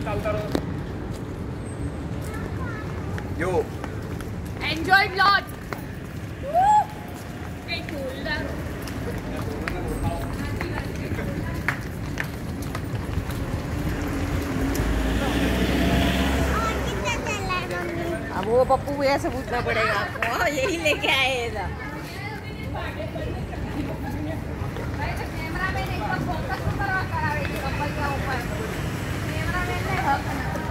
Yo. Enjoyed lot. Very cool. अब वो पप्पू भैया से पूछना पड़ेगा आपको। हाँ यही लेके आए था। कैमरा मैन एकदम फोकस करवा कर कैमरा मैन ने